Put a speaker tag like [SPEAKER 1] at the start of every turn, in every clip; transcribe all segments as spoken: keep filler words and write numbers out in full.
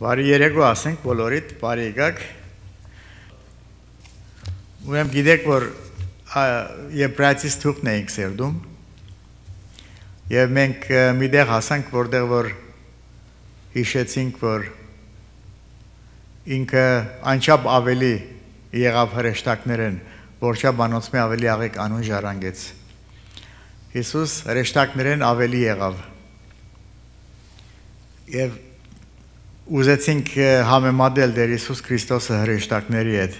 [SPEAKER 1] Բարի երեկո ասենք բոլորիդ, բարի եկաք։ Ուրեմն գիտեք, որ Եբրայեցիս թուղթն էինք սերդում եւ մենք մի տեղ հասանք, որտեղ որ հիշեցինք, որ ինքը անչափ ավելի եղավ հրեշտակներեն, որչափ անոնցմե ավելի աղեք անուն ժառանգեց։ Հիսուս հրեշտակներեն ավելի եղավ։ Եվ ուզեցինք համեմատել Տեր Հիսուս Քրիստոսը հրեշտակների հետ։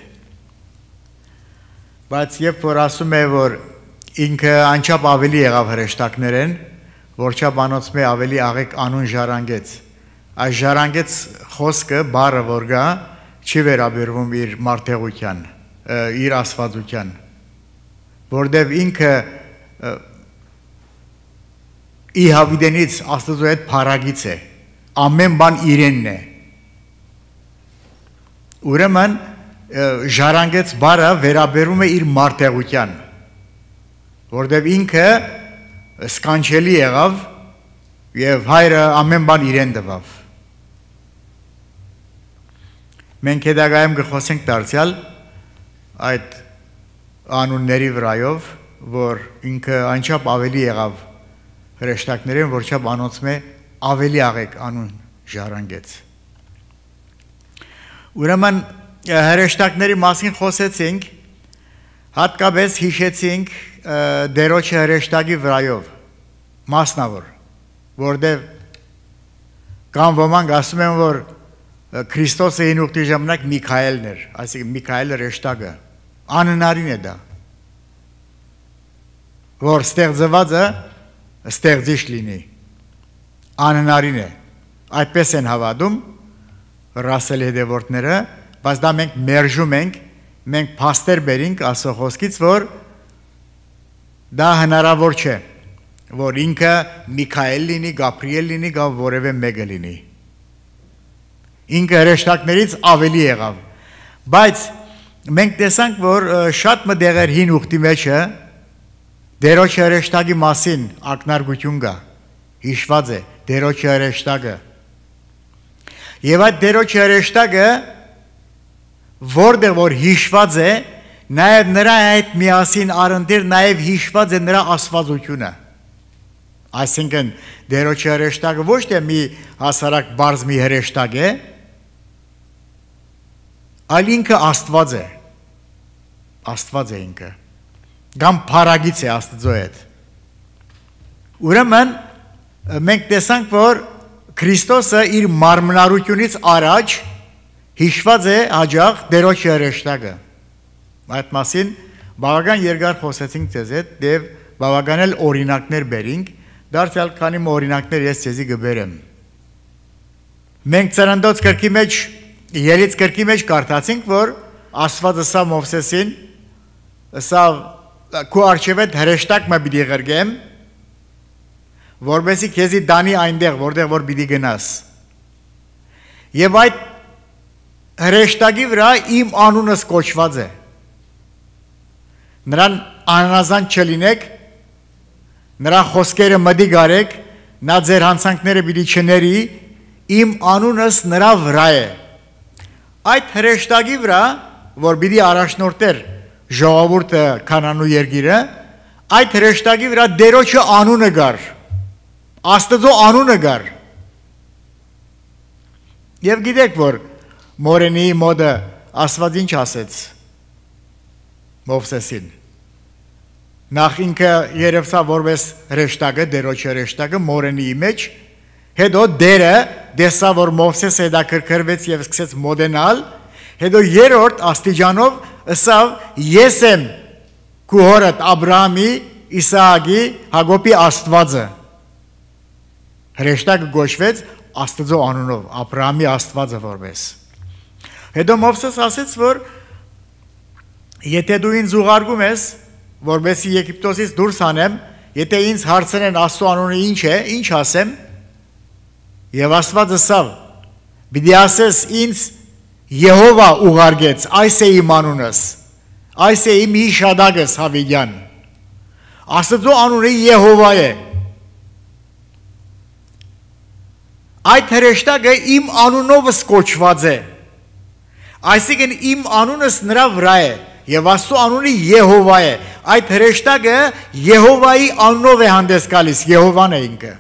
[SPEAKER 1] Բայց երբ որ ասում է, որ ինքը անչափ ավելի եղավ հրեշտակներեն, որչափ անոնցմե ավելի աղեք անուն ժառանգեց, այս ժառանգեց խոսքը բառը որ գա, չի վերաբերվում իր մարդեղության, իր աստվածության, որտեղ ինքը ի հավիտենից Աստծո հետ փարագից է, ամեն բան իրենն է։ Ուրեմն ժառանգեց բառը վերաբերում է իր մարդեղության, որտեղ ինքը սկանչելի եղավ եւ հայրը ամեն բան իրեն տվավ։ Մենք հետագայում կխոսենք դարձյալ այդ անունների վրայով, որ ինքը անչափ ավելի եղավ հրեշտակներին, որչափ անոնցմե ավելի աղեք անուն ժառանգեց։ Ուրեմն հրեշտակների մասին խոսեցինք, հատկապես հիշեցինք Տերոջը հրեշտակի վրայով, մասնավոր, որտեղ կամ ոմանք ասում են, որ Քրիստոսը հին ուխտի ժամանակ Միքայելն էր, այսինքն Միքայելը հրեշտակը, անհնարին է դա, որ ստեղծվածը ստեղծիչ լինի, անհնարին է, այդպես են հավատում Ռասելի հետևորդները, բայց դա մենք մերժում ենք, մենք փաստեր բերենք Աստծո խոսքից, որ դա հնարավոր չէ, որ ինքը Միքայել լինի, Գաբրիել լինի, կամ որևէ մեկը լինի։ Ինքը հրեշտակներից ավելի եղավ, բայց մենք տեսանք, որ շատ մտեղեր հին ուխտի մեջը Տերոջ հրեշտակի մասին ակնարկություն կա, հիշված է Տերոջ հրեշտակը։ Եվ այդ Տերոջ հրեշտակը, որտեղ որ հիշված է, նաև նրա հետ միասին առընթեր նաև հիշված է նրա աստվածությունը։ Այսինքն Տերոջ հրեշտակը ոչ թե մի հասարակ բարձ մի հրեշտակ է, այլ ինքը Աստված է։ Աստված է ինքը։ Կամ փարագից է Աստծո հետ։ Ուրեմն մենք տեսանք, որ Քրիստոսը իր մարմնարությունից առաջ հիշված է հաջող Տերոջ հրեշտակը։ Այդ մասին բավական երկար խոսեցինք ձեզ հետ եւ բավական էլ օրինակներ բերինք, դարձյալ քանի օրինակներ ես ձեզի կբերեմ։ Մենք Ծննդոց գրքի մեջ, Ելից գրքի մեջ կարդացինք, որ Աստվածը սա Մովսեսին, սա քո առջև այդ հրեշտակը պիտի ղրգեմ, որովհետեւ քեզի դանի այնտեղ, որտեղ որ պիտի գնաս։ Եվ այդ հրեշտակի վրա իմ անունս կոչված է։ Նրան անհնազանդ չլինեք, նրա խոսքերը մտի գարեք, նա ձեր հանցանքները պիտի չների, իմ անունս նրա վրա է։ Այդ հրեշտակի վրա, որ պիտի առաջնորդեր ժողովուրդը Քանանու երկիրը, այդ հրեշտակի վրա Տերոջը անունը գար, Աստծո անունը գար։ Եվ գիտեք, որ Մորենի մոդը Աստված ինչ ասեց Մովսեսին։ Նախ ինքը երևսա որպես հրեշտակը, Տերոջ հրեշտակը Մորենի մեջ, հետո Տերը դեսա, որ Մովսես հետաքրքրվեց եւ սկսեց մոդենալ, հետո երրորդ աստիճանով ըսավ ես եմ քու հորդ Աբրահամի, Իսահակի, Հակոբի Աստվածը։ Հրեշտակը գոչվեց Աստծո անունով, Աբրահամի Աստվածը որպես։ Հետո Մովսես ասեց, որ եթե դու ինձ ուղարկում ես, որպեսզի Եգիպտոսից դուրս հանեմ, եթե ինձ հարցնեն Աստծո անունը ինչ է, ինչ ասեմ, եւ Աստվածը ասավ, պիտի ասես ինձ Եհովա ուղարկեց, այս է իմ անունս, այս է իմ հիշադակս Հավիդյան։ Աստծո անունը Եհովա է։ Այդ հրեշտակը իմ անունովս կոչված է։ Այսինքն իմ անունս նրա վրա է եւ Աստծո անունը Եհովա է։ Այդ հրեշտակը Եհովայի անունով է հանդես գալիս, Եհովան է ինքը։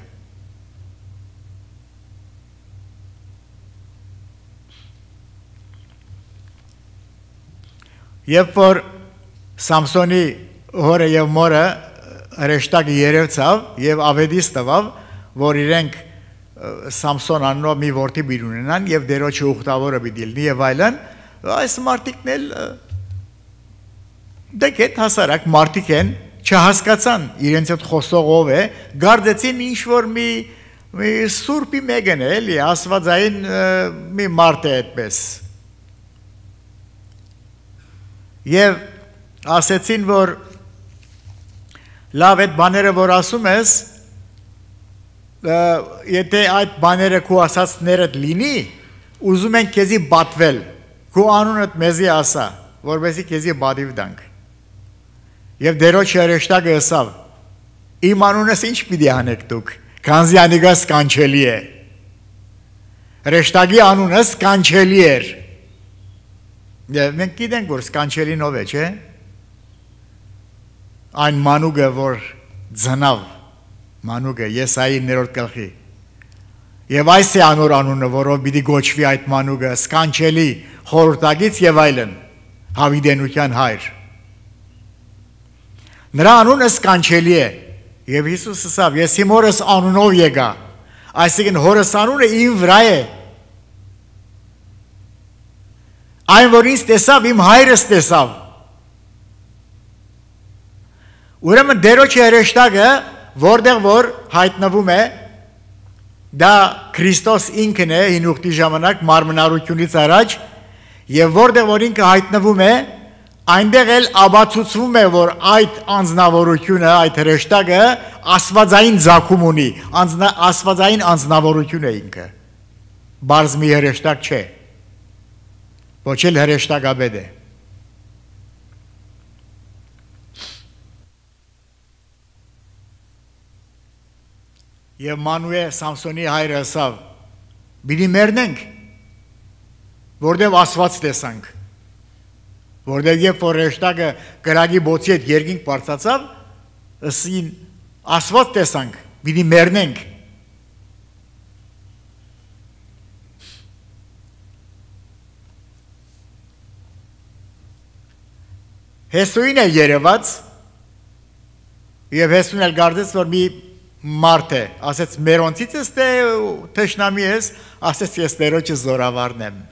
[SPEAKER 1] Երբ որ Սամսոնի հորը եւ մորը հրեշտակը երևցավ եւ ավետիս տվավ, որ իրենք Սամսոն անունով մի որդի բիր ունենան եւ դերոջը ուխտավորը պիտի լինի եւ այլն, այս մարդիկն էլ դեկետ հասարակ մարդիկ են, չհասկացան իրենց այդ խոսողով է, գարդեցին ինչ որ մի մի սուրբի մեկն է, էլի աստվածային մի մարդ է այդպես։ Եվ ասեցին, որ լավ այդ բաները, որ ասում ես, եթե այդ բաները քո ասածներդ լինի, ուզում են քեզի բատվել, քո անունդ մեզի ասա, որովհետեւ քեզի բադիվ դանք։ Եվ դերոջ հրեշտակը ասավ. իմ անունս ինչ պիտի անեք դուք, քանզի անիկա սկանչելի է։ Հրեշտակի անունը սկանչելի էր։ Եվ մենք գիտենք, որ սկանչելին ով է, չէ՞։ Այն մանուկը, որ ձնավ, մանուկը, Եսայի ներորդ գլխի։ Եվ այս է անոր անունը, որով պիտի գոչվի այդ մանուկը, սկանչելի, խորհրդակից եւ այլն, հավիտենության հայր։ Նրա անունը սկանչելի է։ Եվ Հիսուս ասավ. ես իմ հորս անունով եկա, այսինքն հորս անունը իմ վրա է։ Այն որ ինձ տեսավ, իմ հայրս տեսավ։ Ուրեմն դերոջի հրեշտակը, որտեղ որ հայտնվում է, դա Քրիստոս ինքն է հին ուխտի ժամանակ մարմնարությունից առաջ, եւ որտեղ որ ինքը հայտնվում է, այնտեղ էլ աբացուցվում է, որ այդ անձնավորությունը, այդ հրեշտակը աստվածային ձակում ունի, աստվածային անձնավորություն է ինքը։ Բարձ մի հրեշտակ չէ։ Ոչ էլ հրեշտակաբեդ է։ Եվ Մանուե Սամսոնի հայրը ասավ. «Բիդի մեռնենք, որտեղ Աստված տեսանք, որտեղ երբ որ հրեշտակը կրակի բոցի հետ երկինք բարձրացավ, ըսին Աստված տեսանք, բիդի մեռնենք»։ Հեսուին է երևաց, և Հեսուին էլ գարդեց, որ մի մարդ է, ասեց մերոնցից ես թե թշնամի ես, ասեց ես տերոջը զորավարն եմ։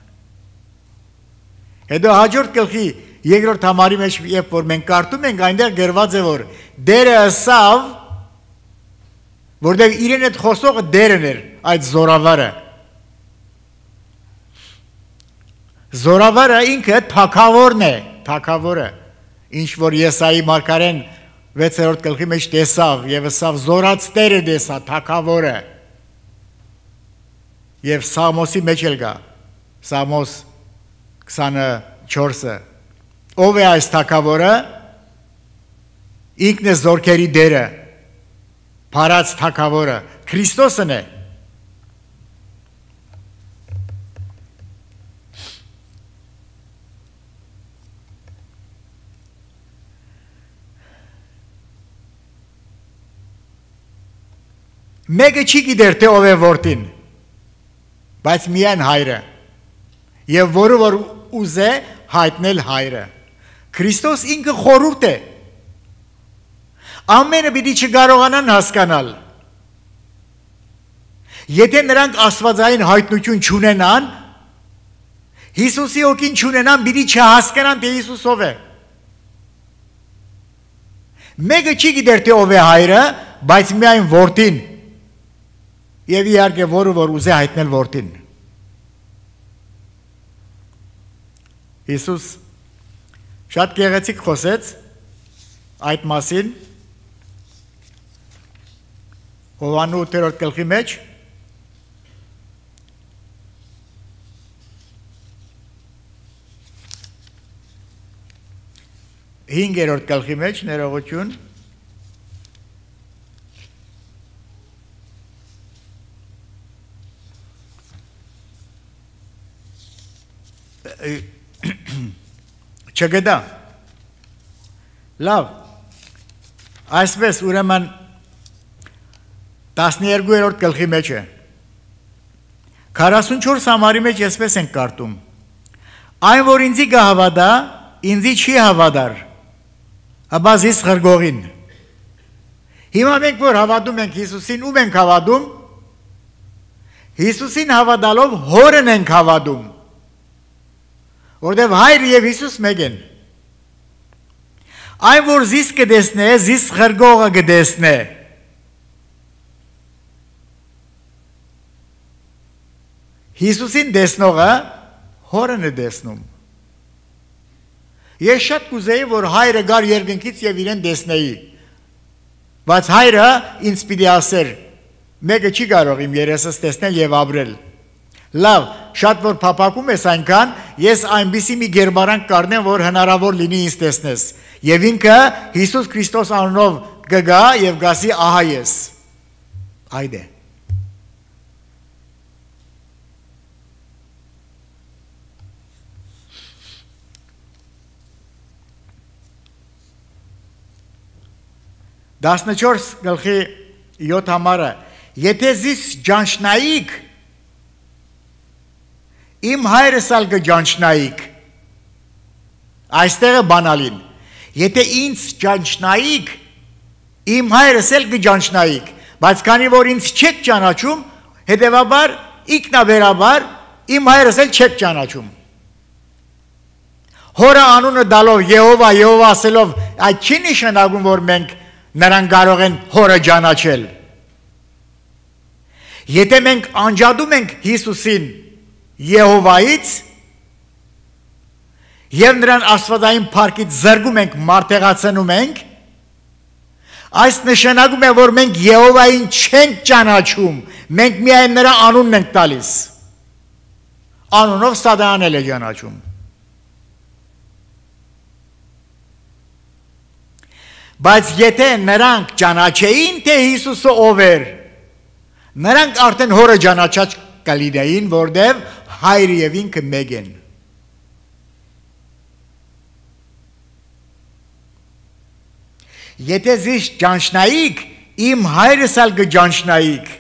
[SPEAKER 1] Հետո հաջորդ գլխի երկրորդ համարի մեջ, երբ որ մենք կարդում ենք, այնտեղ գրված է, որ դերը ըսավ, որտեղ իրեն այդ խոսողը դերն էր, այդ զորավարը։ Զորավարը ինքը թագավորն է, թագավորը, ինչ որ Եսայի մարգարեն վեցերորդ գլխի մեջ տեսավ եւ ասավ զորած Տերը տեսա թագավորը։ Եվ Սամոսի մեջ էլ գա, Սամոս քսանչորսը, ով է այս թագավորը, ինքն է զորքերի դերը, փարած թագավորը, Քրիստոսն է։ Մեկը չի գիտեր, թե ով է որդին, բայց միայն հայրը, և որը որ ուզ է հայտնել հայրը։ Քրիստոս ինքը խորհուրդ է, ամենը պիտի չկարողանան հասկանալ։ Եթե նրանք աստվածային հայտնություն չունենան, Հիսուսի հոգին չունենան, պիտի չհասկանան, թե Հիսուս ով է։ Մեկը չի գիտեր, թե ով է հայրը, բայց միայն որդին, և իհարկե որը որ ուզ է հայտնել որդին։ Հիսուս շատ գեղեցիկ խոսեց այդ մասին Հովհաննես ութերորդ գլխի մեջ, հինգերորդ գլխի մեջ, ներողություն, չգտա։ Լավ, այսպես ուրեմն տասներկուերորդ գլխի մեջ է, քառասունչորս համարի մեջ այսպես ենք կարդում, այն որ ինձի կհավատա, ինձի չի հավատար, հաբա զիս խրգողին։ Հիմա մենք որ հավատում ենք Հիսուսին, ում ենք հավատում, Հիսուսին հավատալով հորն ենք հավատում, որտև հայր և Հիսուս մեկ են։ Այն որ զիս կդեսնե, զիս խրգողը կդեսնե։ Հիսուսին դեսնողը հորն է դեսնում։ Ես շատ կուզեի, որ հայրը գար երկնքից և իրեն դեսնեի, բայց հայրը ինձ պիտի ասեր, մեկը չի կարող իմ երեսս տեսնել և ապրել։ Լավ, շատ որ փափակում ես այնքան, ես այնպիսի մի գերբարանք կառնեմ, որ հնարավոր լինի ինձ տեսնես։ Եվ ինքը Հիսուս Քրիստոս անունով կգա և գասի ահա ես։ Այդե։ Դասնչորս գլխի յոթ համարը, եթե զիս ջանչնայիք, իմ հայրս ալ կջանչնայիք, այստեղ է բանալին, եթե ինձ ջանչնայիք, իմ հայրս էլ կջանչնայիք, բայց քանի որ ինձ չեք ճանաչում, հետևաբար, ինքնաբերաբար, իմ հայրս էլ չեք ճանաչում։ Հորը անունը դալով, Եհովա, Եհովա ասելով, այդ չի նշանակում, որ մենք նրան կարող են հորը ճանաչել։ Եթե մենք անջատում ենք Հիսուսին Եհովայից և նրան աստվածային փառքից զրկում ենք, մարտեղացնում ենք, այս նշանակում է, որ մենք Եհովային չենք ճանաչում, մենք միայն նրա անունն ենք տալիս։ Անունով Սատանան էլ է ճանաչում։ Բայց եթե նրանք ճանաչեին, թե Հիսուսը ով էր, նրանք արդեն հորը ճանաչած կլինեին, որտև հայրը և ինքը մեկ են։ Եթե զիս ճանչնայիք, իմ հայրս ալ կճանչնայիք,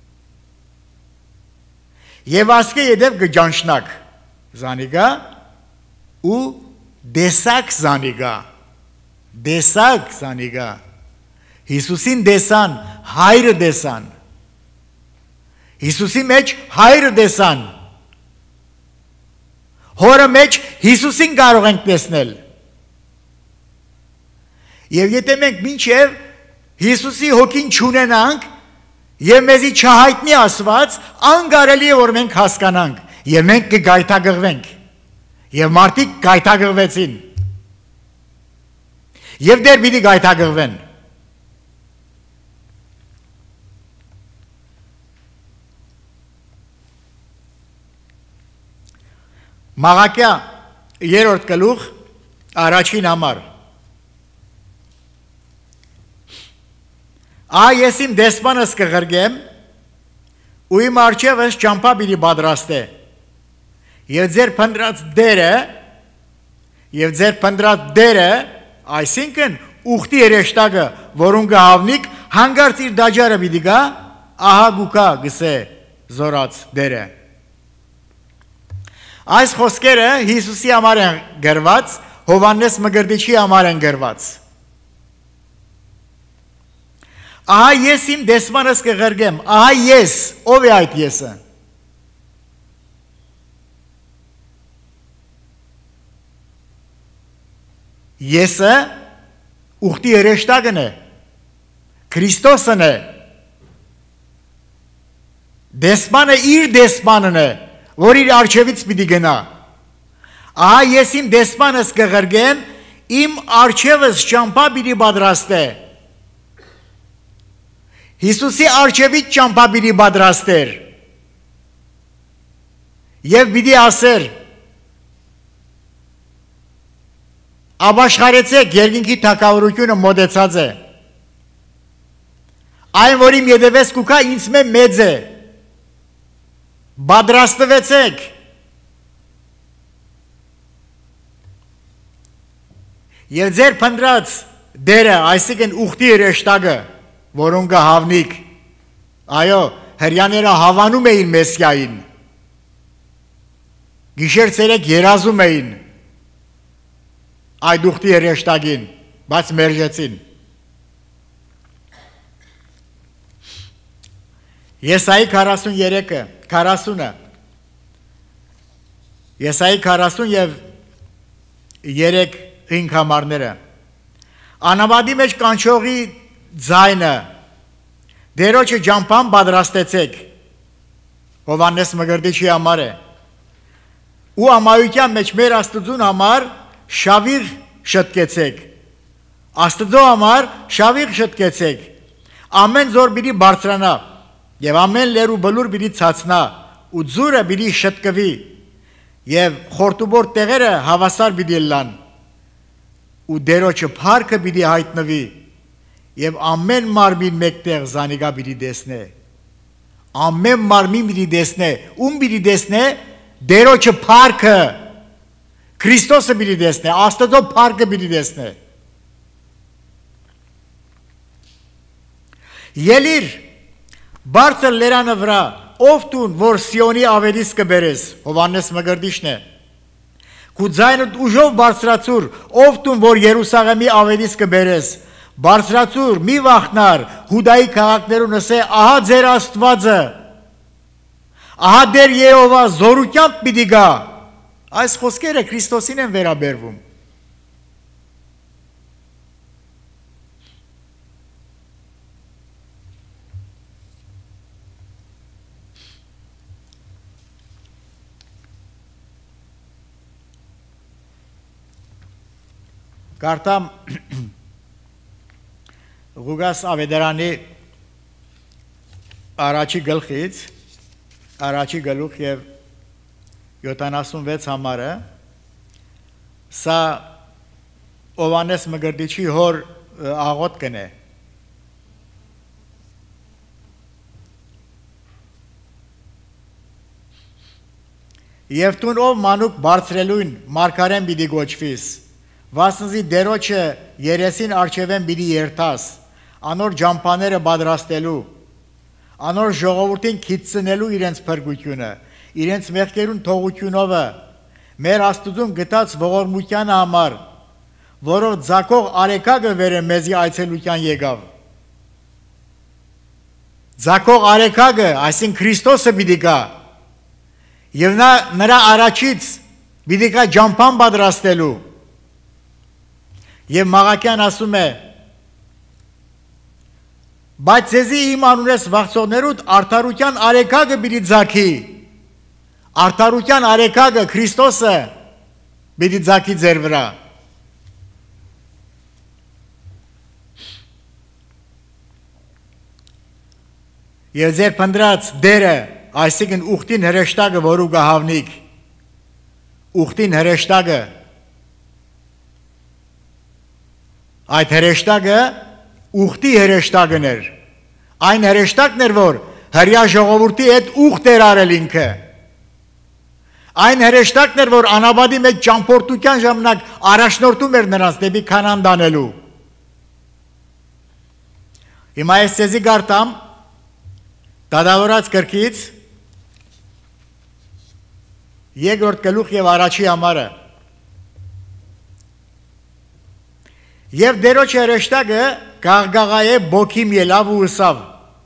[SPEAKER 1] և ասկե ետև կճանչնակ զանիգա ու դեսակ զանիգա, դեսակ զանիգա, Հիսուսին դեսան, հայրը դեսան, Հիսուսի մեջ հայրը դեսան, հորը մեջ Հիսուսին կարող ենք տեսնել։ Եվ եթե մենք մինչև Հիսուսի հոգին չունենանք և մեզի չհայտնի ասված, անգարելի է, որ մենք հասկանանք և մենք կգայթագղվենք և մարդիկ գայթագղվեցին և դեր պիտի գայթագղվեն։ Մաղաքիա երրորդ գլուխ առաջին համար։ Ահա ես իմ դեսպանս կղրգեմ ու իմ առջևս ճամփա պիտի պատրաստե և ձեր փնտրած դերը և ձեր փնտրած դերը, այսինքն ուխտի երեշտակը, որուն կհավնիք, հանգարց իր դաջարը պիտի գա, ահա գուկա գսե զորած դերը։ Այս խոսքերը Հիսուսի համար են գրված, Հովհաննես Մկրտիչի համար են գրված։ Ահա ես իմ դեսպանս կղրգեմ, ահա ես, ով է այդ եսը։ Եսը ուխտի երեշտակն է, Քրիստոսն է, դեսպանը իր դեսպանն է, որ իր արջևից պիտի գնա։ Ահա ես իմ դեսպանս կղրգեմ, իմ արջևս ճամփա պիտի պատրաստե։ Հիսուսի արջևից ճամփա պիտի պատրաստեր և պիտի ասեր, ապաշխարեցեք, երկինքի թագավորությունը մոտեցած է, այն որ իմ ետևես կուքա ինձ մե մեծ է, պատրաստվեցեք, Եվ ձեր փնտրած դերը, այսինքն ուխտի հրեշտակը, որոնք հավնիկ, այո, հрьяաները հավանում էին Մեսիային, գիշեր ցերեկ երազում էին այդ ուխտի հրեշտակին, բայց մերժեցին։ Եսայի քառասուներեքը, քառասունը, Եսայի քառասուն և երեք հինգ համարները, անավադի մեջ կանչողի ձայնը, դերոջը ջամփան պատրաստեցեք, Հովհաննես Մկրտիչի համար է, ու ամայության մեջ մեր Աստծուն համար շավիղ շտկեցեք, Աստծո համար շավիղ շտկեցեք, ամեն զոր պիտի բարձրանա, և ամեն լեր ու բլուր պիտի ցածնա, ու ձուրը պիտի շտկվի, և խորտուբոր տեղերը հավասար պիտի լան, ու դերոջը փառքը պիտի հայտնվի, և ամեն մարմին մեկտեղ զանիգա պիտի տեսնե, ամեն մարմին պիտի տեսնե, ում պիտի տեսնե, դերոջը փառքը, Քրիստոսը պիտի տեսնե, Աստծո փառքը պիտի տեսնե։ Ելիր, բարձր լերանը վրա, ով տուն, որ Սիոնի ավերիս կբերես, Հովհաննես Մկրտիչն է, քու ձայնդ ուժով բարձրացուր, ով տուն, որ Երուսաղեմի ավերիս կբերես, բարձրացուր, մի վախնար, Հուդայի քաղաքներուն ասե, ահա ձեր Աստվածը, ահա դեր Եհովա զորությամբ պիտի գա, այս խոսքերը Քրիստոսին են վերաբերվում։ Կարդամ Ղուկաս Ավետարանի առաջի գլխից, առաջի գլուխ և յոթանասունվեց համարը, սա Հովհաննես Մկրտիչի հոր աղոթքն է։ Եվ տուն ով մանուկ բարձրելույն մարգարեն պիտի գոչվիս, վասնզի դերոջը երեսին արջևեն պիտի երթաս, անոր ջամփաները պատրաստելու, անոր ժողովրդին քիծնելու իրենց փրկությունը, իրենց մեղքերուն թողությունովը, մեր Աստծուն գտած ողորմության համար, որով ձակող արեկագը վերը մեզի այցելության եկավ։ Ձակող արեկագը, այսինքն Քրիստոսը պիտի գա, եւ նա նրա առաջից պիտի գա ջամփան պատրաստելու։ Եվ Մաղաքյան ասում է, բայց ձեզի իմ անունես վախցողներուդ արդարության արեկագը պիտի ձագի, արդարության արեկագը Քրիստոսը պիտի ձագի ձեր վրա։ Եվ ձեր փնտրած դերը, այսինքն ուխտին հրեշտակը, որու գահավնիկ, ուխտին հրեշտակը, այդ հրեշտակը ուխտի հրեշտակն էր, այն հրեշտակն էր, որ հրյա ժողովրդի հետ ուխտ էր արել ինքը, այն հրեշտակն էր, որ անաբադի մեջ ճամփորդության ժամանակ առաջնորդում էր նրանց դեպի Քանան տանելու։ Հիմա ես ձեզի կարդամ Դադավորած գրքից երկրորդ գլուխ եւ առաջի համարը։ Եվ դերոջ հրեշտակը գաղգաղայե բոքիմ ելավ ու ըսավ.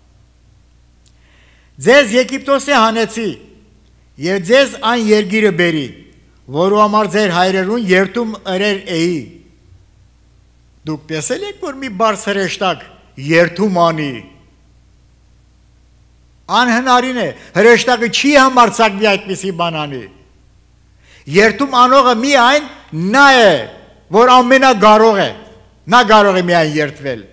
[SPEAKER 1] ձեզ Եգիպտոսի հանեցի եւ ձեզ այն երգիրը բերի, որու համար ձեր հայրերուն երթում ըրեր էի։ Դուք տեսել եք, որ մի բարձ հրեշտակ երթում անի։ Անհնարին է, հրեշտակը չի համարձակվի այդպիսի բան անի։ Երթում անողը միայն նա է, որ ամենագարող է, նա կարող է միայն երթվել։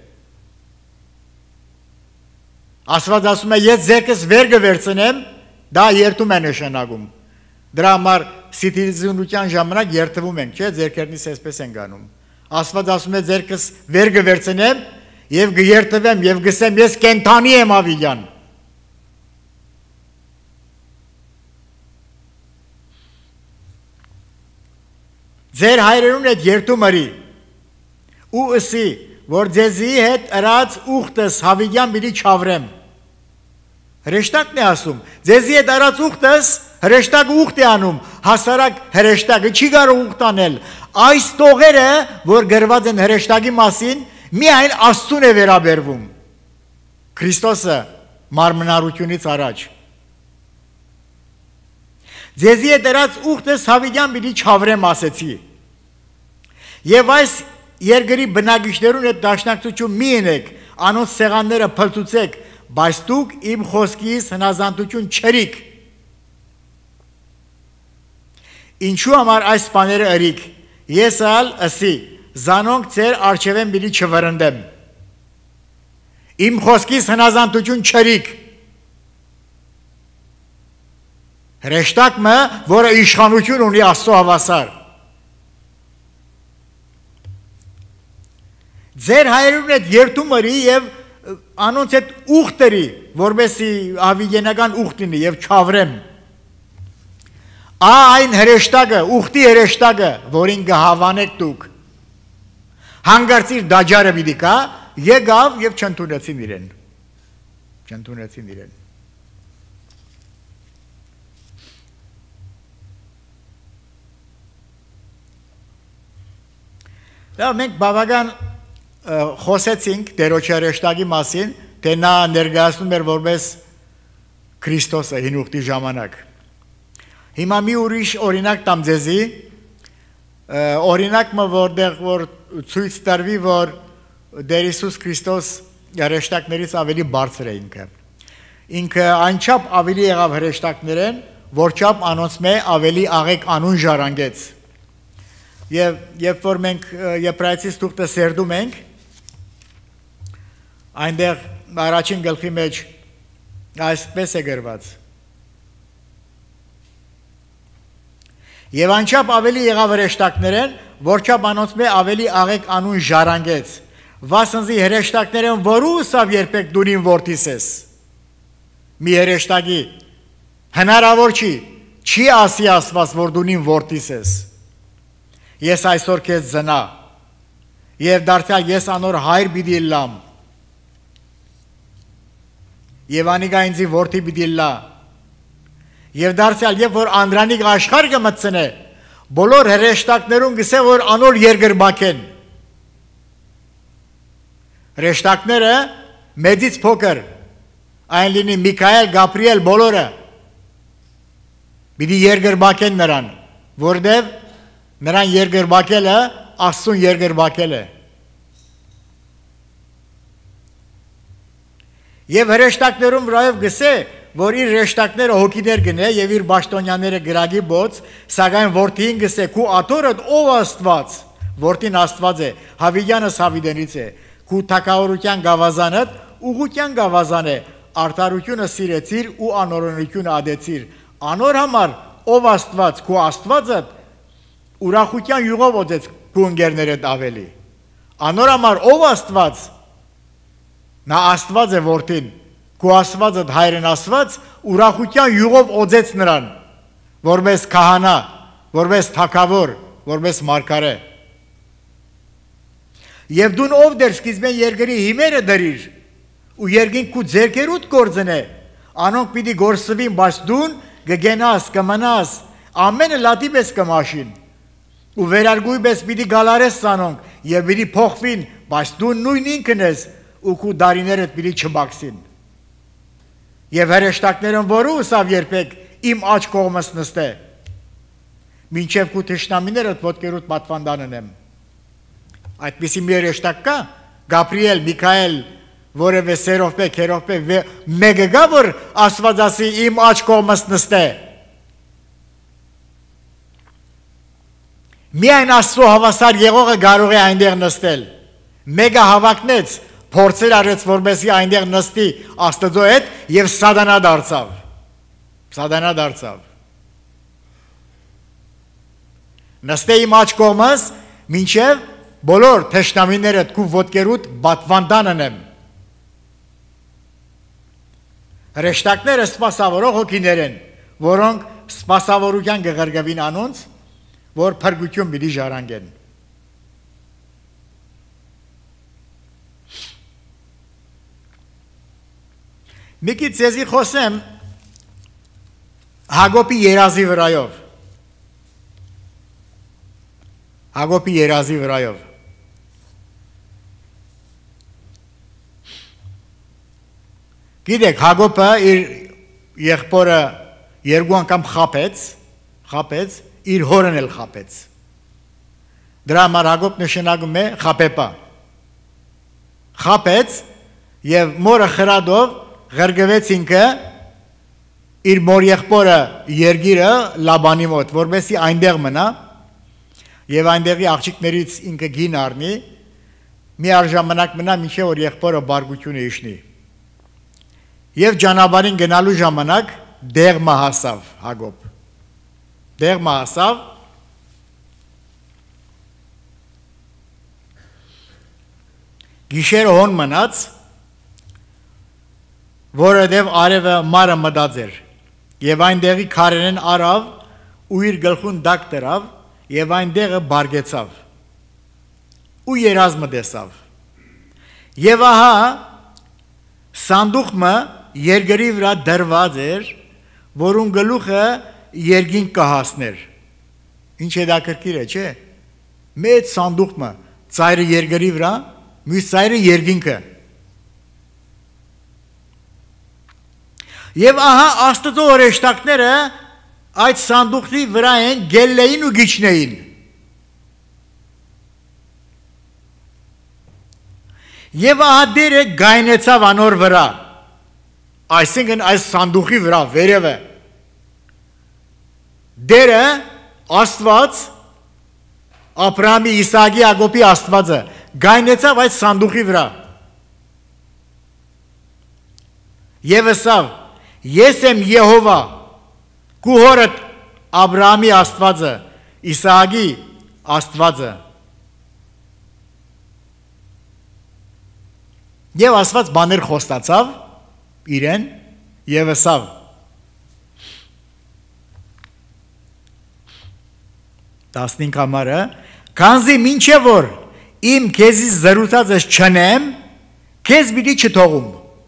[SPEAKER 1] Աստված ասում է, ես ձերքս վեր կվերցնեմ, դա երթում է նշանակում։ Դրա համար սիտիզնության ժամանակ երթվում ենք, չէ, ձերքերնից այսպես են գանում։ Աստված ասում է, ձերքս վեր կվերցնեմ եւ կերթվեմ եւ գսեմ, ես կենթանի եմ ավիյան։ Ձեր հայրերուն հետ երթում արի, ու ըսի, որ ձեզի հետ ըրած ուխտս հավիգյան բիլի չավրեմ։ Հրեշտակն է ասում, ձեզի հետ ըրած ուխտս հրեշտակը ուխտ է անում, հասարակ հրեշտակը չի կարող ուխտ անել։ Այս տողերը, որ գրված են հրեշտակի մասին, միայն Աստծուն է վերաբերվում։ Քրիստոսը մարմնարությունից առաջ։ Ձեզի հետ ըրած ուխտս հավիգյան բիլի չավրեմ ասեցի։ Եվ այս երկրի բնակիչներուն հետ դաշնակցություն մի ընեք, անոնց սեղանները փլցուցեք, բայց դուք իմ խոսքից հնազանդություն չերիք։ Ինչու համար այս բաները ըրիք, ես ալ ըսի, զանոնք ձեր արջևեն բիլի չվրընդեմ։ Իմ խոսքից հնազանդություն չերիք։ Հրեշտակը, որը իշխանություն ունի Աստծո հավասար։ Ձեր հայրերուն հետ երթում ըրի և անոնց հետ ուխտ ըրի, որպեսզի հավիգենական ուխտ լինի և չավրեմ։ Ա այն հրեշտակը, ուխտի հրեշտակը, որին կհավանեք դուք։ Հանգարցիր դաջարը պիտի կա, եկավ և չընդունեցին իրեն։ Չընդունեցին իրեն։ Լավ, մենք բավական խոսեցինք Տերոջի հրեշտակի մասին, թե նա ներկայացնում էր որպես Քրիստոսը հին ուխտի ժամանակ։ Հիմա մի ուրիշ օրինակ տամ ձեզի, օրինակը որտեղ որ ցույց տրվի, որ Տեր Հիսուս Քրիստոս հրեշտակներից ավելի բարձր է ինքը։ Ինքը այնչափ ավելի եղավ հրեշտակներեն, որչափ անոնց մե ավելի աղեկ անուն ժառանգեց։ Եվ երբ որ մենք Եբրայեցիս թուղթը սերդում ենք, այնտեղ առաջին գլխի մեջ այսպես է գրված. Եվ անչափ ավելի եղավ հրեշտակներեն, որչափ անոնց մե ավելի աղեկ անուն ժառանգեց, վասնզի հրեշտակներեն որու ուսավ երբեք դունին որդիս ես։ Մի հրեշտակի հնարավոր չի, չի ասի Աստված, որ դունին որդիս ես։ Ես այսօր քեզ զնա, և դարձյալ ես անոր հայր պիտի լամ, և անիկա ինձի որդի պիտի լա, և դարձյալ և որ անդրանիկ աշխարհ կմտցնե, բոլոր հրեշտակներուն գսե որ անոր երկրբակ են։ Հրեշտակները մեծից փոքր, այն լինի Միքայել, Գաբրիել, բոլորը պիտի երկրբակ են նրան, որտև նրան երկրբակելը Աստծուն երկրբակել է։ Եվ հրեշտակներուն վրայով գսե, որ իր հրեշտակները հոգիներ գնե և իր բաշտոնյաները գրագի բոց, սակայն որդին գսե, քու աթորդ ով Աստված, որդին Աստված է, հավիգյանս հավիդենից է, քու թագավորության գավազանդ ուղղության գավազան է, արդարությունը սիրեցիր ու անօրենությունը ադեցիր, անոր համար ով Աստված, քու Աստվածդ ուրախության յուղով օծեց քու ընկերներդ ավելի։ Անոր համար ով Աստված, նա Աստված է որդին, քու Աստվածդ հայրն Աստված ուրախության յուղով օծեց նրան, որպես քահանա, որպես թագավոր, որպես մարգարե։ Եվ դուն ով դեր սկիզբեն երկրի հիմերը դրիր, ու երկին քու ձեռքերուդ գործնե, անոնք պիտի գործվին, բայց դուն կգենաս, կմնաս, ամենը լատի պես կմաշին, ու վերարգույն պես պիտի գալարես սանոնք, և պիտի փոխվին, բայց դու նույն ինքն ես, ու քու դարիներդ պիտի չբաքսին։ Եվ հրեշտակներն որու ուսավ երբեք իմ աջ կողմս նստե, մինչև քու թշնամիներդ ոտքերուդ պատվանդանն եմ։ Այդպիսի մի հրեշտակ կա, Գաբրիել, Միքայել, որևէ Սերովպե, Քերովպե, մեկը գա, որ Աստված ասի իմ աջ կողմս նստե։ Միայն Աստծո հավասար եղողը կարող է այնտեղ նստել։ Մեկը հավակնեց, փորձեր արեց, որպեսզի այնտեղ նստի Աստծո հետ, և սատանա դարձավ։ Սատանա դարձավ։ Նստե իմ աջ կողմս, մինչև բոլոր թշնամիներդ քու ոտքերուդ պատվանդանն եմ։ Հրեշտակները սպասավորող հոգիներ են, որոնք սպասավորության կղրկվին անոնց, որ փրկություն պիտի ժառանգեն։ Մի քիչ ձեզի խոսեմ Հակոբի երազի վրայով։ Հակոբի երազի վրայով։ Գիտեք, Հակոբը իր եղբորը երկու անգամ խաբեց, խաբեց, իր հորն էլ խաբեց։ Դրա համար Հակոբ նշանակում է խաբեպա։ Խաբեց եւ մորը խրադով ղրգվեց ինքը իր մոր եղբորը Երգիրը Լաբանի մոտ, որովհետեւ այնտեղ մնա եւ այնտեղի աղջիկներից ինքը գին առնի, մի արժանանակ մնա մինչեւ որ եղբորը բարգությունը իշնի։ Եվ ճանապարհին գնալու ժամանակ դեղմա հասավ Հակոբ։ Դեղմա հասավ Գիշերը հոն մնաց, որովհետև արևը մարը մտած էր, եւ այնտեղի քարերեն արավ ու իր գլխուն դակ դրավ եւ այնտեղը բարգեցավ ու երազմը տեսավ։ Եվ ահա սանդուղը երկրի վրա դրված էր, որուն գլուխը երկինք կհասներ։ Ինչ հետաքրքիր է, չէ՞։ Մեծ սանդուղը ծայրը երկրի վրա, մյուս ծայրը երկինքը։ Եվ ահա Աստծո օրեշտակները այդ սանդուղի վրա են գելլեին ու գիչնեին։ Եվ ահա դերը գայնեցավ անոր վրա, այսինքն այս սանդուղի վրա վերևը։ Դերը Աստված Աբրահամի, Իսահակի, Յակոբի Աստվածը գայնեցավ այդ սանդուղի վրա։ Եվ ասավ. Ես եմ Եհովա, քու հորդ Աբրահամի Աստվածը, Իսահակի Աստվածը։ Եվ Աստված բաներ խոստացավ իրեն եւ ասավ. տասնհինգ համարը, քանզի մինչև որ իմ քեզի զրուցածս չնեմ, քեզ պիտի չթողում։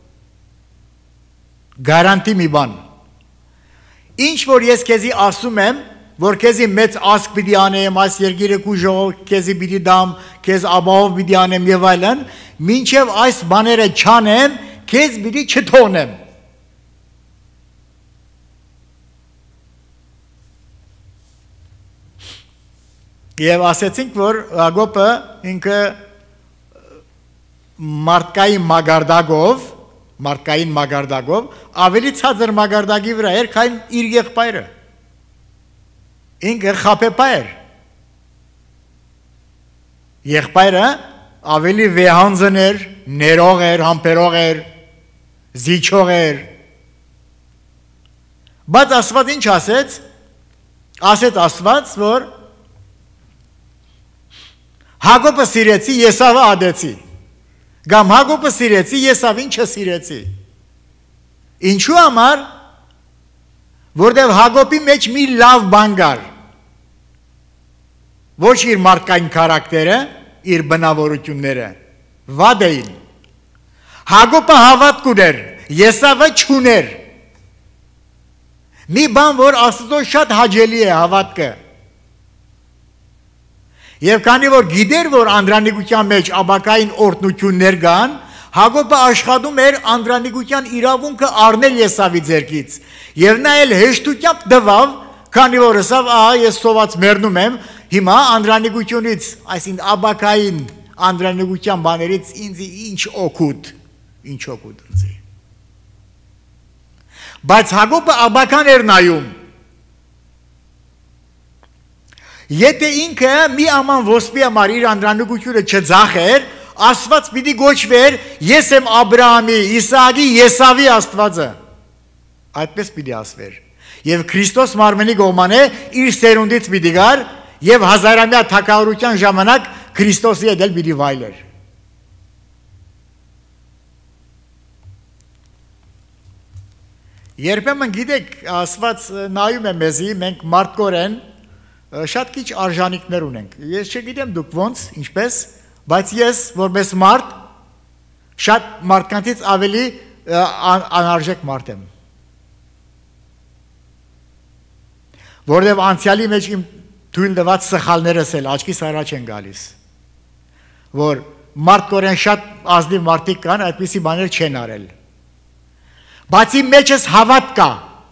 [SPEAKER 1] Գարանտի մի բան։ Ինչ որ ես քեզի ասում եմ, որ քեզի մեծ ասկ պիտի անեմ, այս երկիրը քու ժողով քեզի պիտի դամ, քեզ աբահով պիտի անեմ եւ այլն, մինչև այս բաները չանեմ, քեզ պիտի չթողնեմ։ Եվ ասեցինք, որ Հակոբը ինքը մարդկային մագարդակով, մարդկային մագարդակով, ավելի ցածր մագարդակի վրա էր, քան իր եղբայրը։ Ինքը խաբեպա էր։ Եղբայրը ավելի վեհանձն էր, ներող էր, համբերող էր, զիջող էր։ Բայց Աստված ինչ ասեց։ Ասեց Աստված, որ Հակոբը սիրեցի, Եսավը ադեցի։ Կամ Հակոբը սիրեցի, Եսավին չսիրեցի։ Ինչու համար, որտեղ Հակոբի մեջ մի լավ բան կար։ Ոչ իր մարդկային քարակտերը, իր բնավորությունները, վատ էին։ Հակոբը հավատք ուներ, Եսավը չուներ։ Մի բան, որ Աստծո շատ հաճելի է հավատքը։ Եվ քանի որ գիտեր, որ անդրանիկության մեջ աբակային օրհնություններ կան, Հակոբը աշխատում էր անդրանիկության իրավունքը առնել Եսավի ձեռքից։ Եվ նա էլ հեշտությամբ տվավ, քանի որ ասավ, ահա ես սոված մեռնում եմ, հիմա անդրանիկությունից, այսինքն աբակային անդրանիկության բաներից ինձ ինչ օգուտ, ինչ օգուտ ինձ։ Բայց Հակոբը աբական էր նայում։ Եթե ինքը մի աման ոսպի համար իր անդրանիկությունը չձախեր, Աստված պիտի գոչվեր, ես եմ Աբրահամի, Իսահակի, Եսավի Աստվածը։ Այդպես պիտի ասվեր։ Եվ Քրիստոս մարմնի կողմանը իր սերունդից պիտի գար եւ հազարամյա թագավորության ժամանակ Քրիստոսի հետ էլ պիտի վայելեր։ Երբեմն գիտեք, Աստված նայում է մեզի, մենք մարդկորեն շատ քիչ արժանինքներ ունենք։ Ես չգիտեմ դուք ոնց, ինչպես, բայց ես որպես մարդ շատ մարդկանցից ավելի անարժեք մարդ եմ։ Որովհետև անցյալի մեջ իմ թույլ տված սխալներս էլ աչքիս առաջ են գալիս, որ մարդկորեն շատ ազնիվ մարդիկ կան, այդպիսի բաներ չեն արել։ Բայց իմ մեջս հավատ կա։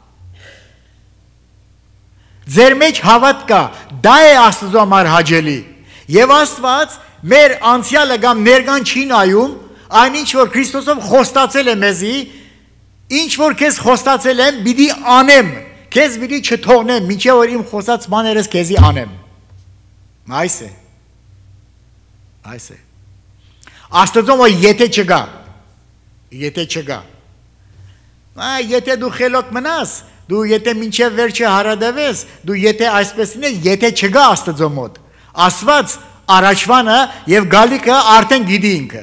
[SPEAKER 1] Ձեր մեջ հավատ կա, դա է Աստծո համար հաճելի։ Եվ Աստված մեր անցյալը կամ ներկան չի նայում, այն ինչ որ Քրիստոսով խոստացել է մեզի, ինչ որ քեզ խոստացել եմ, պիտի անեմ, քեզ պիտի չթողնեմ, մինչև որ իմ խոսած բաներս քեզի անեմ։ Այս է։ Այս է։ Աստծո մոտ եթե չգա, եթե չգա։ Այ եթե դու խելոք մնաս, դու եթե մինչև վերջը հարադավես, դու եթե այսպես լինես, եթե չգա Աստծո մոտ, Աստված առաջվանը եւ գալիքը արդեն գիտի ինքը։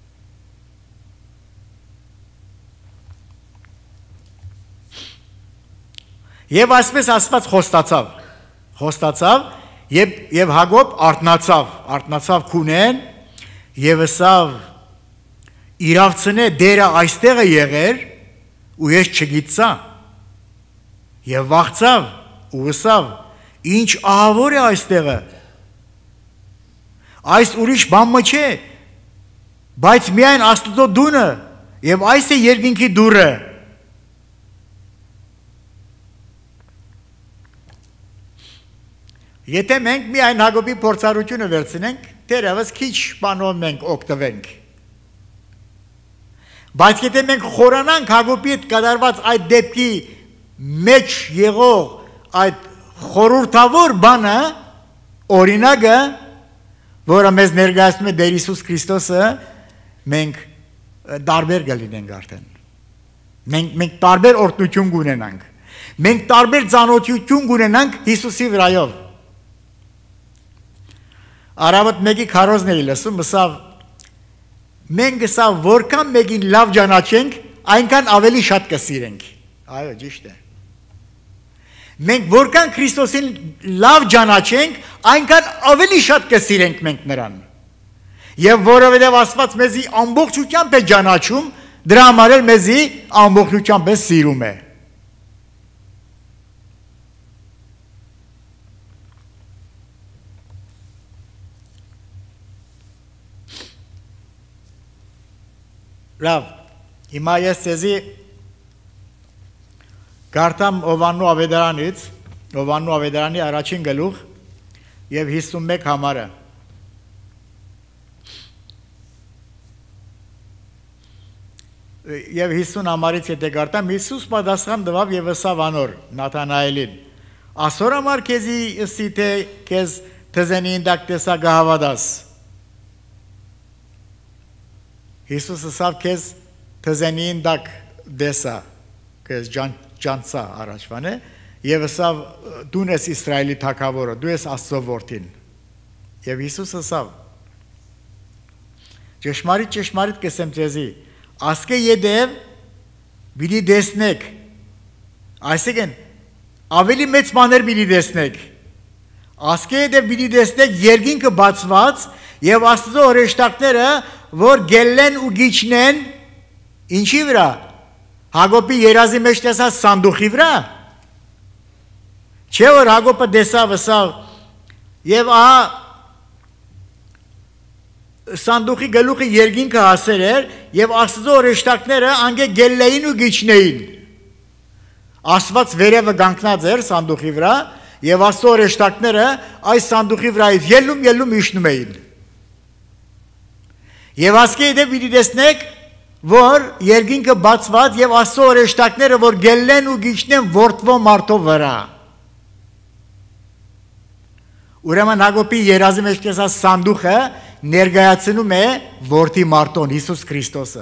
[SPEAKER 1] Եվ այսպես Աստված խոստացավ, խոստացավ եւ եւ Հակոբ արթնացավ, արթնացավ քունեն եւ ասավ իրավցնե դերը այստեղ է եղեր ու ես չգիտցա եւ վախցավ ու ասավ ինչ ահավոր է այստեղը, այս ուրիշ բան չէ, բայց միայն Աստծո դունը եւ այս է երկինքի դուռը։ Եթե մենք միայն Հակոբի փորձառությունը վերցնենք, դեռևս քիչ բանով մենք օգտվենք։ Բայց եթե մենք խորանանք Հակոբի հետ կատարված այդ դեպքի մեջ եղող այդ խորհրդավոր բանը, օրինակը, որը մեզ ներկայացնում է Տեր Հիսուս Քրիստոսը, մենք տարբեր կլինենք արդեն։ Մենք մենք տարբեր օրհնություն կունենանք։ Մենք տարբեր ծանոթություն կունենանք Հիսուսի վրայով։ Արավոտ մեկի քարոզն էի լսում, ասավ մենք ասավ որքան մեկին լավ ճանաչենք, այնքան ավելի շատ կսիրենք։ Այո, ճիշտ է։ Մենք որքան Քրիստոսին լավ ճանաչենք, այնքան ավելի շատ կսիրենք մենք նրան։ Եվ որովհետև Աստված մեզի ամբողջությամբ է ճանաչում, դրա համար էլ մեզի ամբողջությամբ է սիրում է։ Լավ, հիմա ես ձեզի կարդամ Հովաննու ավետարանից, Հովաննու ավետարանի առաջին գլուխ եւ հիսունմեկ համարը։ Եվ հիսուն համարից եթե կարդամ, Հիսուս պատասխան տվավ եւ ասավ անոր Նաթանայելին. Ասոր համար քեզի ըսի թե քեզ թզենին դակ տեսա գահավադաս։ Հիսուս ասավ քեզ թզենին դակ դեսա, քեզ ջանցա առաջվան է, եւ ասավ դու ես Իսրայելի թագավորը, դու ես Աստծո որդին։ Եվ Հիսուս ասավ. Ճշմարիտ ճշմարիտ կսեմ ձեզի, ասկե յետև պիտի տեսնեք, այսինքն ավելի մեծ բաներ պիտի տեսնեք, ասկե յետև պիտի տեսնեք երկինքը բացված եւ Աստծո հրեշտակները, որ գելեն ու գիչնեն, ինչի վրա, Հակոբի երազի մեջ տեսած սանդուղի վրա, չէ որ Հակոբը տեսավ ասավ եւ ահա սանդուղի գլուխի երկինքը հասեր էր եւ Աստծո հրեշտակները անգե գելեին ու գիչնեին։ Աստված վերևը կանգնած էր սանդուղի վրա եւ Աստծո հրեշտակները այս սանդուղի վրայից ելնում ելնում իջնում էին։ Եվ ասկե դե պիտի տեսնեք, որ երկինքը բացված եւ Աստծո հրեշտակները, որ գելեն ու գիչնեն որդվո մարդո վրա։ Ուրեմն Հակոբի երազի մեջ տեսած սանդուղը ներկայացնում է որդի մարդուն Հիսուս Քրիստոսը։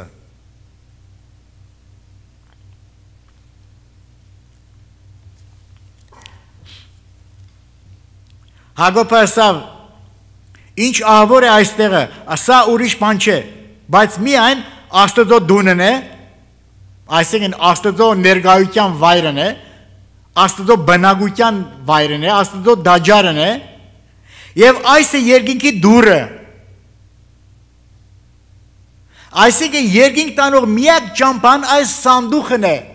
[SPEAKER 1] Հակոբը ասավ, ինչ ահավոր է այստեղը, ասա ուրիշ բան չէ, բայց միայն Աստծո դունն է, այսինքն Աստծո ներկայության վայրն է, Աստծո բնակության վայրն է, Աստծո դաջարն է, եւ այս է երկինքի դուռը։ Այսինքն երկինք տանող միակ ճամփան այս սանդուղն է։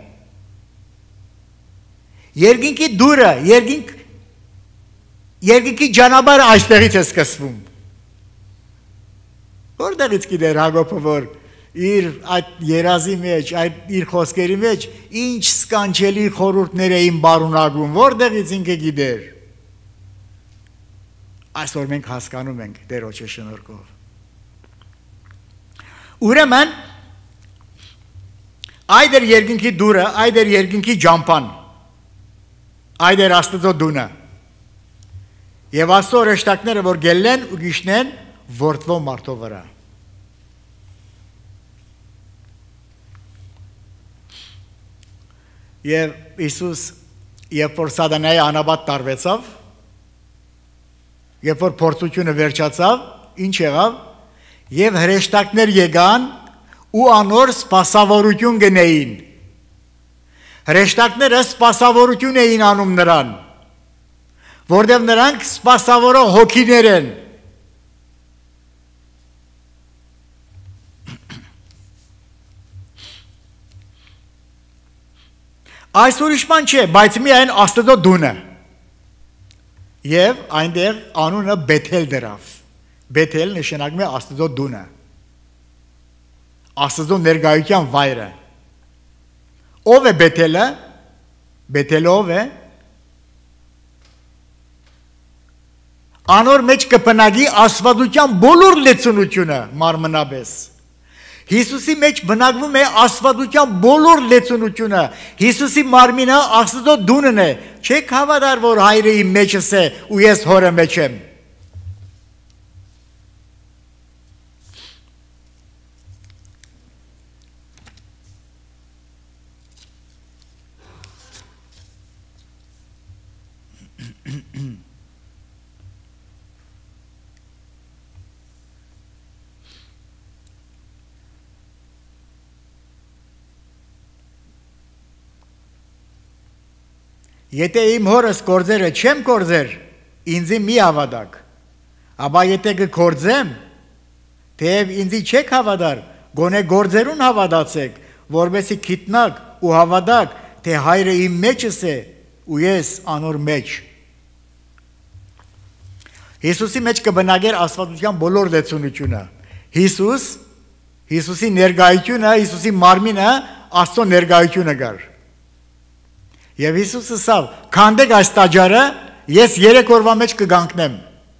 [SPEAKER 1] Երկինքի դուրը, երկինք երկինքի ճանապարհը այստեղից է սկսվում։ Որտեղից գիտեր Հակոբը, որ իր այդ երազի մեջ, այդ իր խոսքերի մեջ ինչ սկանչելի խորհուրդներ էին բարունակում, որտեղից ինքը գիտեր։ Այսօր մենք հասկանում ենք Տերոջի շնորհքով։ Ուրեմն այդ էր երկինքի դուրը, այդ էր երկինքի ճամփան, այդ էր Աստծո դունը։ Եվ Աստծո հրեշտակները, որ գելեն ու գիշնեն որդվո մարդու վրա։ Եվ Հիսուս, երբ որ Սատանայի անաբատ տարվեցավ, երբ որ փորձությունը վերջացավ, ինչ եղավ, եւ հրեշտակներ եկան ու անոր սպասավորություն գնեին։ Հրեշտակները սպասավորություն էին անում նրան, որտեղ նրանք սպասավորող հոգիներ են։ Այս ուրիշ բան չէ, բայց միայն Աստծո դունը։ Եվ այնտեղ անունը Բեթել դրավ։ Բեթել նշանակում է Աստծո դունը։ Աստծո ներկայության վայրը։ Ով է Բեթելը? Բեթելը ով է? Անոր մեջ կբնակի աստվածության բոլոր լեցունությունը մարմնաբես։ Հիսուսի մեջ բնակվում է աստվածության բոլոր լեցունությունը։ Հիսուսի մարմինը Աստծո դունն է։ Չեք հավատար, որ հայրը իմ մեջս է ու ես հորը մեջ եմ։ Եթե իմ հորս գործերը չեմ գործեր, ինձի մի հավատակ, ապա եթե կգործեմ, թեև ինձի չեք հավատար, գոնե գործերուն հավատացեք, որովհետեւ գիտնակ ու հավատակ, թե հայրը իմ մեջս է ու ես անոր մեջ։ Հիսուսի մեջ կբնակեր աստվածության բոլոր լեցունությունը։ Հիսուս, Հիսուսի ներկայությունը, Հիսուսի մարմինը Աստծո ներկայությունը գար։ Եվ Հիսուսը ասավ, քանդեք այս տաճարը, ես երեք օրվա մեջ կգանքնեմ։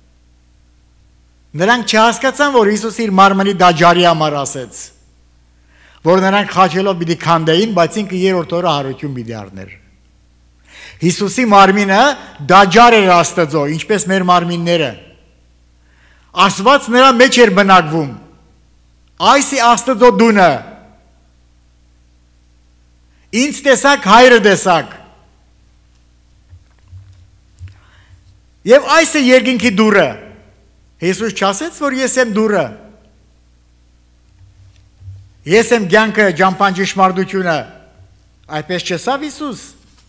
[SPEAKER 1] Նրանք չհասկացան, որ Հիսուս իր մարմնի տաճարի համար ասեց, որ նրանք խաչելով պիտի քանդեին, բայց ինքը երրորդ օրը հարություն պիտի առներ։ Հիսուսի մարմինը տաճար էր Աստծո, ինչպես մեր մարմինները։ Աստված նրա մեջ էր բնակվում։ Այս է Աստծո դունը։ Ինձ տեսակ, հայրը տեսակ։ Եվ այս է երկինքի դուրը։ Հիսուս չասեց, որ ես եմ դուրը։ Ես եմ կյանքը, ճամփան, ճշմարտությունը։ Այդպես չասավ Հիսուս։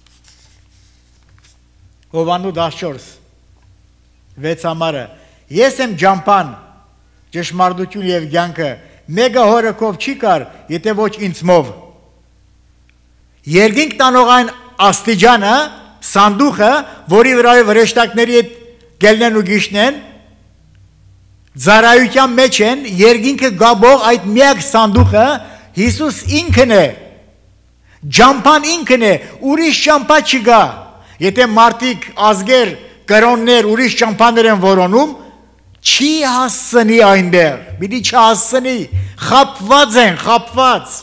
[SPEAKER 1] Հովհաննես տասնչորս վեց համարը։ Ես եմ ճամփան, ճշմարտությունը եւ կյանքը։ Մեկը հորը կով չի կար, եթե ոչ ինձմով։ Երկինք տանող այն աստիճանը, սանդուղը, որի վրայով հրեշտակների հետ գելնեն ու գիշնեն, ծառայության մեջ են, երկինքը գաբող այդ միակ սանդուղը Հիսուս ինքն է, ճամփան ինքն է, ուրիշ ճամփա չկա։ Եթե մարդիկ, ազգեր, կրոններ, ուրիշ ճամփաներ են որոնում, չի հասցնի այնտեղ, պիտի չհասցնի, խաբված են, խաբված։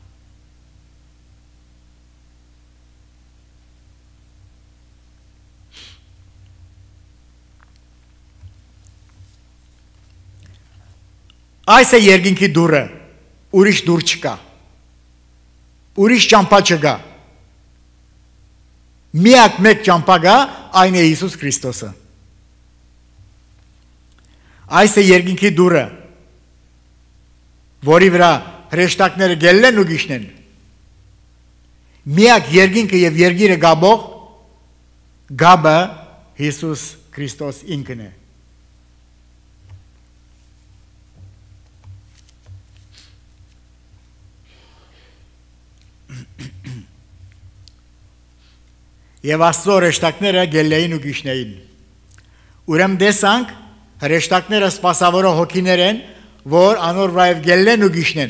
[SPEAKER 1] Այս է երկինքի դուրը, ուրիշ դուր չկա, ուրիշ ճամփա չկա, միակ մեկ ճամփա կա, այն է Հիսուս Քրիստոսը։ Այս է երկինքի դուրը, որի վրա հրեշտակները գելեն ու գիշնեն, միակ երկինքը և երգիրը գաբող, գաբը Հիսուս Քրիստոս ինքն է։ Եվ Աստծո հրեշտակները գելեին ու գիշնեին։ Ուրեմն տեսանք հրեշտակները սպասավորը հոգիներ են, որ անոր վրայով գելեն ու գիշնեն։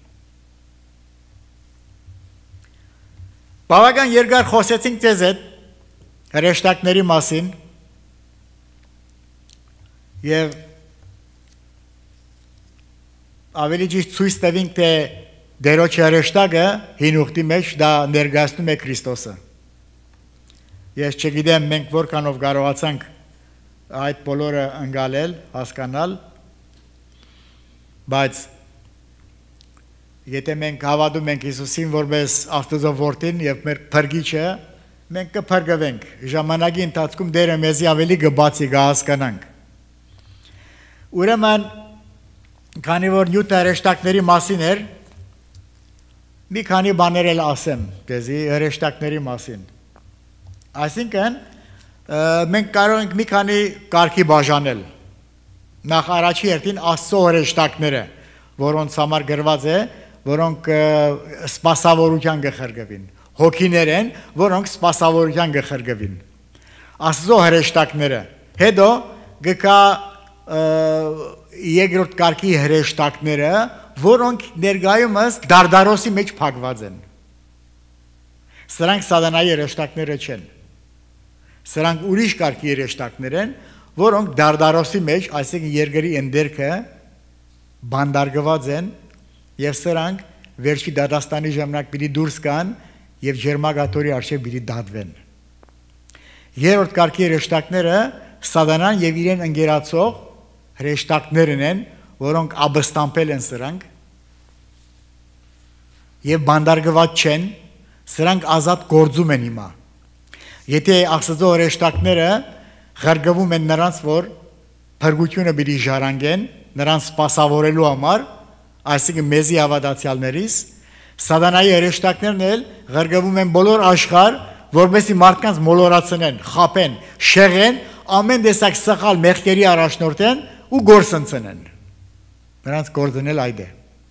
[SPEAKER 1] Բավական երկար խոսեցինք ձեզ հետ հրեշտակների մասին եւ ավելի ճիշտ ցույց տվինք, թե Դերոջ հրեշտակը հին ուխտի մեջ դա ներկայացնում է Քրիստոսը։ Ես չգիտեմ մենք որքանով կարողացանք այդ բոլորը ընկալել, հասկանալ, բայց եթե մենք հավատում ենք Հիսուսին որպես Աստծո որդին եւ մեր փրկիչը, մենք կփրկվենք։ Ժամանակի ընթացքում Տերը մեզի ավելի կբացի կհասկանանք։ Ուրեմն, քանի որ նյութ հրեշտակների մասին էր, մի քանի բաներ էլ ասեմ դեզի հրեշտակների մասին։ Այսինքն, մենք կարող ենք մի քանի կարգի բաժանել։ Նախ առաջի հերթին Աստծո հրեշտակները, որոնց համար գրված է, որոնք սպասավորության կխրգվին, հոգիներ են, որոնք սպասավորության կխրգվին։ Աստծո հրեշտակները, հետո գկա երկրորդ կարգի հրեշտակները, որոնք ներկայումս դարդարոսի մեջ փակված են։ Սրանք սատանայի հրեշտակները չեն։ Սրանք ուրիշ կարգի հրեշտակներ են, որոնք դարդարոսի մեջ, այսինքն երկրի ընդերքը բանդարգված են եւ սրանք վերջի դատաստանի ժամանակ պիտի դուրս գան եւ ջերմագաթորի արժե պիտի դատվեն։ Երրորդ կարգի հրեշտակները սատանան եւ իրեն ընկերացող հրեշտակներն են, որոնք աբստամբել են սրանք եւ բանդարգված չեն, սրանք ազատ գործում են հիմա։ Եթե Աստծո հրեշտակները ղրգվում են նրանց, որ փրկությունը պիտի ժառանգեն, նրանց սպասավորելու համար, այսինքն մեզի հավատացյալներից, սատանայի հրեշտակներն էլ ղրգվում են բոլոր աշխարհ, որովհետեւ մարդկանց մոլորացնեն, խափեն, շեղեն, ամեն տեսակ սխալ մեղքերի առաջնորդեն ու գործընծնեն։ Նրանց գործն էլ այդ է։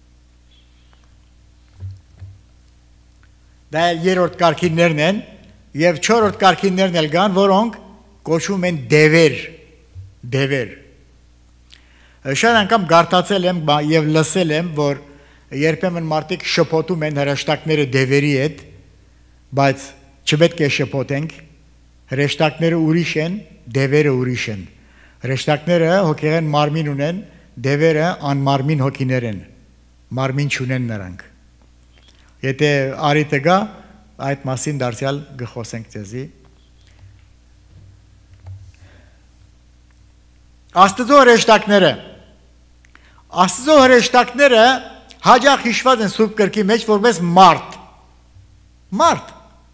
[SPEAKER 1] Դա երրորդ կարգիններն են եւ չորրորդ կարգիններն էլ կան, որոնք կոչվում են դևեր, դևեր։ Շատ անգամ գարտացել եմ եւ լսել եմ, որ երբեմն մարդիկ շփոթում են հրեշտակները դևերի հետ, բայց չպետք է շփոթենք, հրեշտակները ուրիշ են, դևերը ուրիշ են։ Հրեշտակները հոգեղեն մարմին ունեն, դևերը անմարմին հոգիներ են, մարմին չունեն նրանք։ Եթե արիտը գա, այդ մասին դարձյալ գխոսենք ձեզի։ Աստծո հրեշտակները Աստծո հրեշտակները հաճախ հիշված են Սուրբ Գրքի մեջ որպես մարդ։ Մարդ։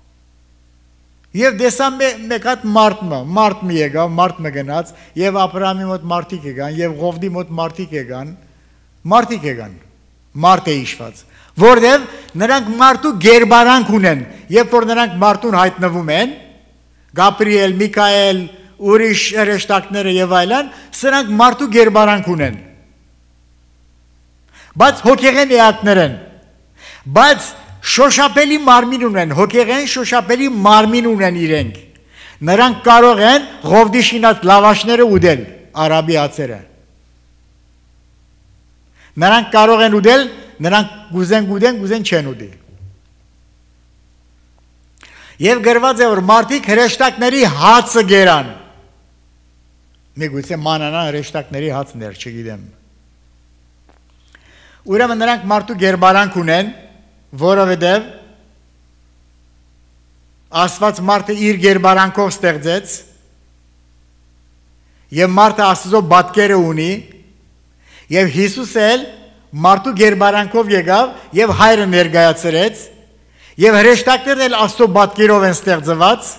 [SPEAKER 1] Եվ դեսան մեկ հատ մարդ մը, մարդ մի եկավ, մարդ մը գնաց, եւ Աբրահամի մոտ մարդիկ եկան, եւ Ղովդի մոտ մարդիկ եկան, մարդիկ եկան, մարդ է հիշված, որտեւ նրանք մարդու գերբարանք ունեն, երբ որ նրանք մարդուն հայտնվում են, Գաբրիել, Միքայել, ուրիշ հրեշտակները եւ այլն, սրանք մարդու գերբարանք ունեն։ Բայց հոգեղեն էակներ են, բայց շոշափելի մարմին ունեն, հոգեղեն շոշափելի մարմին ունեն իրենք։ Նրանք կարող են Ղովդի շինած լավաշները ուդել, արաբի հացերը։ Նրանք կարող են ուդել, նրանք գուզեն գուդեն, գուզեն չեն ուդի։ Եվ գրված է, որ մարդիկ հրեշտակների հացը գերան։ Միգուցե մանանան հրեշտակների հացներ, չգիտեմ։ Ուրեմն նրանք մարդու գերբարանք ունեն, որովհետև Աստված մարդը իր գերբարանքով ստեղծեց եւ մարդը Աստծո պատկերը ունի եւ Հիսուս էլ մարդու գերբարանքով եկավ եւ հայրը ներկայացրեց եւ հրեշտակներն էլ Աստծո պատկերով են ստեղծված,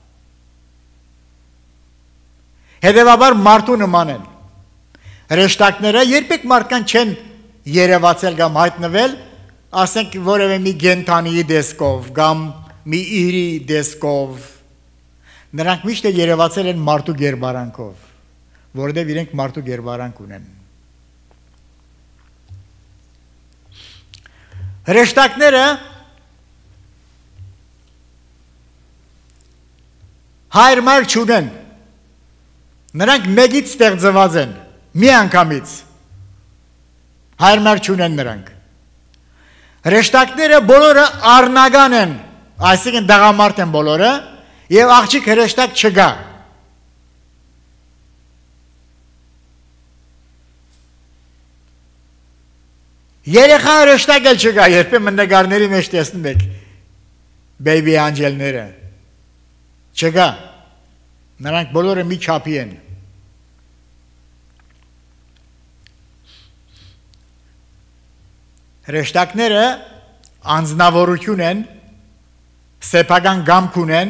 [SPEAKER 1] հետեւաբար մարդու նման են։ Հրեշտակները երբեք մարդկան չեն երևացել կամ հայտնվել, ասենք որևէ մի գենթանիի դեսկով, կամ մի իրի դեսկով, նրանք միշտ երևացել են մարդու գերբարանքով, որովհետև իրենք մարդու գերբարանք ունեն։ Հրեշտակները հայր-մայր չունեն, նրանք մեկից ստեղծված են, մի անգամից, հայր-մայր չունեն նրանք, հրեշտակները բոլորը առնական են, այսինքն դղամարդ են բոլորը, և աղջիկ հրեշտակ չգա, երեխա հրեշտակ էլ չգա, երբեմն նկարների մեջ տեսնում եք, բեյբի անջելները, չգա, նրանք բոլորը մի չափի են, հրեշտակները անձնավորություն են, սեփական գամք ունեն,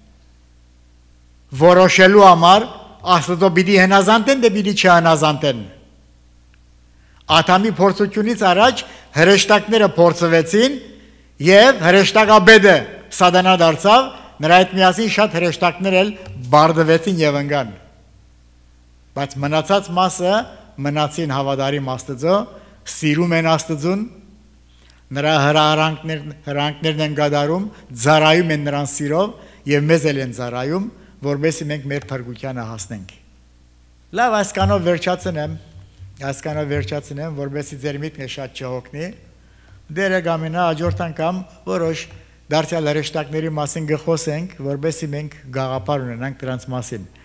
[SPEAKER 1] որոշելու համար Աստծո պիտի հնազանդեն, դե պիտի չհնազանդեն։ Ադամի փորձությունից առաջ հրեշտակները փորձվեցին եւ հրեշտակաբեդը Սատանա դարձավ, նրա հետ միասին շատ հրեշտակներ էլ բարդվեցին եւ ընկան։ Բայց մնացած մասը մնացին հավատարիմ Աստծո, սիրում են Աստծուն, նրա հրահրանքներն են գադարում, ծառայում են նրան սիրով եւ մեզ էլ են ծառայում, որովհետեւ մենք մեր փրկությանը հասնենք։ Լավ, այսքանով վերջացնեմ, այսքանով վերջացնեմ, որովհետեւ ձեր միտքը շատ չհոգնի։ Դերը գամինա հաջորդ անգամ որոշ դարձյալ հրեշտակների մասին գխոսենք, որովհետեւ մենք գաղափար ունենանք դրանց մասին։